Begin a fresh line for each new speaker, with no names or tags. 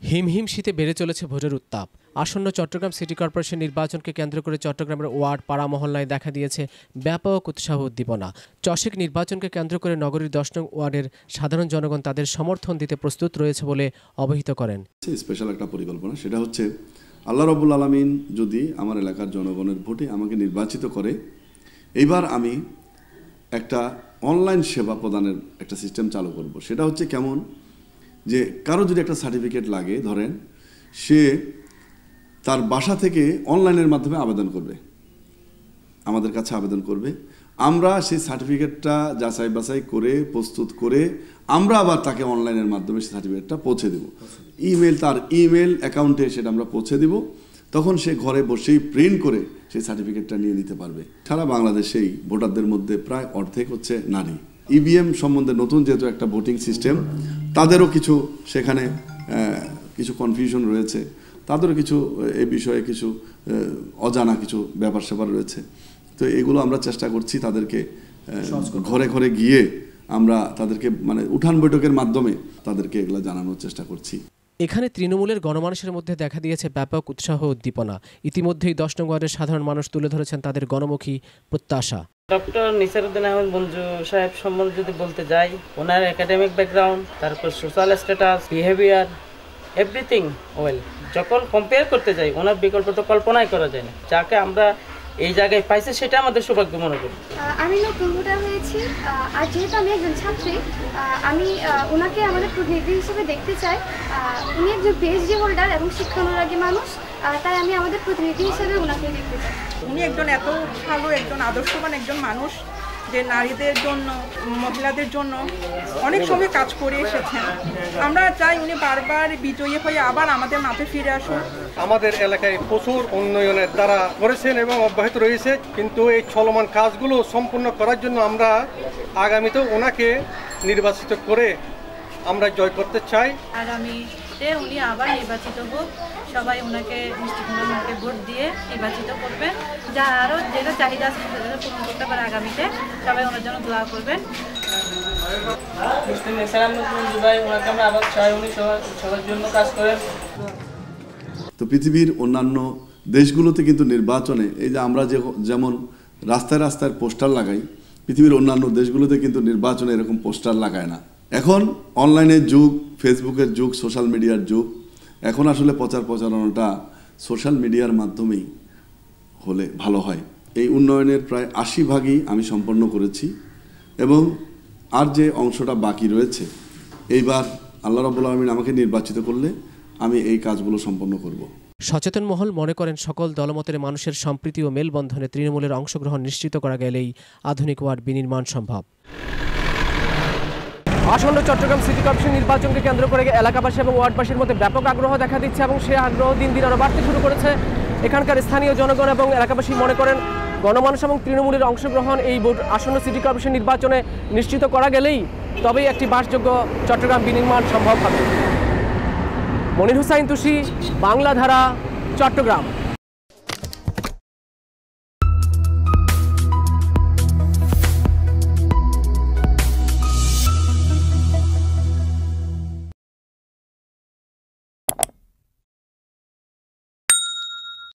হিমহিম শীতে বেড়ে চলেছে ভোটের উত্তাপ। আসন্ন চট্টগ্রাম সিটি কর্পোরেশন নির্বাচনকে কেন্দ্র করে চট্টগ্রামের ওয়ার্ড পাড়া মহল্লায় দেখা দিয়েছে ব্যাপক উৎসাহ উদ্দীপনা। চসিক নির্বাচনকে কেন্দ্র করে নগরীর 10 নং ওয়ার্ডের সাধারণ জনগণ তাদের সমর্থন দিতে প্রস্তুত রয়েছে বলে অবহিত করেন।
স্পেশাল একটা পরিকল্পনা, সেটা হচ্ছে আল্লাহ রাব্বুল আলামিন যদি আমার এলাকার জনগণের ভোটে আমাকে নির্বাচিত করে, এইবার আমি একটা অনলাইন সেবা প্রদানের একটা সিস্টেম চালু করব। সেটা হচ্ছে কেমন, যে কারো যদি একটা সার্টিফিকেট লাগে, ধরেন সে তার বাসা থেকে অনলাইনের মাধ্যমে আবেদন করবে, আমাদের কাছে আবেদন করবে, আমরা সেই সার্টিফিকেটটা যাচাই বাছাই করে প্রস্তুত করে আমরা আবার তাকে অনলাইনের মাধ্যমে সেই সার্টিফিকেটটা পৌঁছে দেব। তার ইমেল অ্যাকাউন্টে সেটা আমরা পৌঁছে দেব। তখন সে ঘরে বসেই প্রিন্ট করে সেই সার্টিফিকেটটা নিয়ে নিতে পারবে। সারা বাংলাদেশেই ভোটারদের মধ্যে প্রায় অর্ধেক হচ্ছে নারী। ইভিএম সম্বন্ধে নতুন যেহেতু একটা ভোটিং সিস্টেম, তাদেরও কিছু সেখানে কিছু কনফিউশন রয়েছে, তাদেরও কিছু এ বিষয়ে কিছু অজানা কিছু ব্যাপার স্যাপার রয়েছে। তো এগুলো আমরা চেষ্টা করছি তাদেরকে ঘরে ঘরে গিয়ে আমরা তাদেরকে উঠান বৈঠকের মাধ্যমে তাদেরকে এগুলো জানানোর চেষ্টা করছি।
এখানে তৃণমূলের গণমানুষের মধ্যে দেখা দিয়েছে ব্যাপক উৎসাহ উদ্দীপনা। ইতিমধ্যেই 10 নং ওয়ার্ডের সাধারণ মানুষ তুলে ধরেছেন তাদের গণমুখী প্রত্যাশা।
ডক্টর নিসারউদ্দিন আহমেদ মঞ্জু সাহেব সম্বন্ধে যদি বলতে যাই, ওনার একাডেমিক ব্যাকগ্রাউন্ড, তারপর social status, behaviour, everything well. যখন কম্পেয়ার করতে যাই, ওনার বিকল্প তো কল্পনাই করা যায় না। যাকে আমরা এই জায়গায় পাইছে সেটা আমাদের সৌভাগ্য মনে করি।
আমি নতুন ভোটার হয়েছি, আর যেহেতু আমি একজন ছাত্রী, আমি ওনাকে আমাদের প্রতিনিধি হিসেবে দেখতে চাই। উনি একজন পিএইচডি হোল্ডার এবং শিক্ষানুরাগী মানুষ, তাই আমি আমাদের প্রতিনিধি হিসেবে ওনাকে দেখতে চাই।
উনি একজন এত ভালো একজন আদর্শবান একজন মানুষ, যে নারীদের জন্য, মহিলাদের জন্য অনেক সময় কাজ করে এসেছেন। আমরা চাই উনি বারবার বিজয়ী হয়ে আবার আমাদের মাঠে ফিরে আসুন।
আমাদের এলাকায় প্রচুর উন্নয়নের দ্বারা করেছেন এবং অব্যাহত রয়েছে, কিন্তু এই চলমান কাজগুলো সম্পূর্ণ করার জন্য আমরা আগামীতেও ওনাকে নির্বাচিত করে আমরা জয় করতে চাই।
আগামীতে উনি আবার নির্বাচিত হোক, সবাই ওনাকে মিষ্টিকুমড়াকে ভোট দিয়ে নির্বাচিত করবেন। যা আরও যেটা চাহিদা আছে সেটা পূরণ করতে পারে আগামীতে, সবাই ওনার জন্য দোয়া করবেন।
ওনাকে আমরা আবার চাই উনি সবার জন্য কাজ করেন।
তো পৃথিবীর অন্যান্য দেশগুলোতে কিন্তু নির্বাচনে এই যে আমরা যেমন রাস্তায় রাস্তায় পোস্টার লাগাই, পৃথিবীর অন্যান্য দেশগুলোতে কিন্তু নির্বাচনে এরকম পোস্টার লাগায় না। এখন অনলাইনের যুগ, ফেসবুকের যুগ, সোশ্যাল মিডিয়ার যুগ। এখন আসলে প্রচারণাটা সোশ্যাল মিডিয়ার মাধ্যমেই হলে ভালো হয়। এই উন্নয়নের প্রায় 80 ভাগই আমি সম্পন্ন করেছি এবং আর যে অংশটা বাকি রয়েছে, এইবার আল্লাহ রাব্বুল আলামিন আমাকে নির্বাচিত করলে আমি এই কাজগুলো সম্পন্ন করব।
সচেতন মহল মনে করেন সকল দলমতের মানুষের সম্প্রীতি ও মেলবন্ধনে তৃণমূলের অংশগ্রহণ নিশ্চিত করা গেলেই আধুনিক ওয়ার্ড বিনির্মাণ সম্ভব। আসন্ন চট্টগ্রাম সিটি কর্পোরেশন নির্বাচনকে কেন্দ্র করে এলাকাবাসী এবং ওয়ার্ডবাসীর মধ্যে ব্যাপক আগ্রহ দেখা দিচ্ছে এবং সেই আগ্রহ দিন দিন আরও বাড়তে শুরু করেছে। এখানকার স্থানীয় জনগণ এবং এলাকাবাসী মনে করেন গণমানুষ এবং তৃণমূলের অংশগ্রহণ এই আসন্ন সিটি কর্পোরেশন নির্বাচনে নিশ্চিত করা গেলেই তবেই একটি বাসযোগ্য চট্টগ্রাম বিনির্মাণ সম্ভব হবে। মনির হুসাইন তুষি, বাংলাধারা, চট্টগ্রাম।